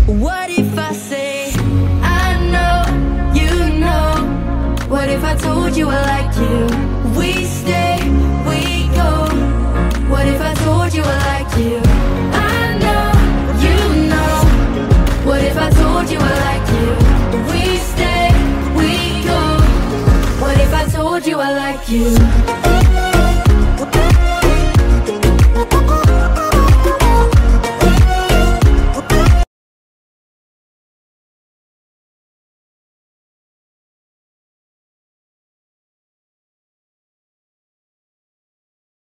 What if I say I know, you know? What if I told you I like you? We stay, we go. What if I told you I like you? I know, you know. What if I told you I like you? We stay, we go. What if I told you I like you?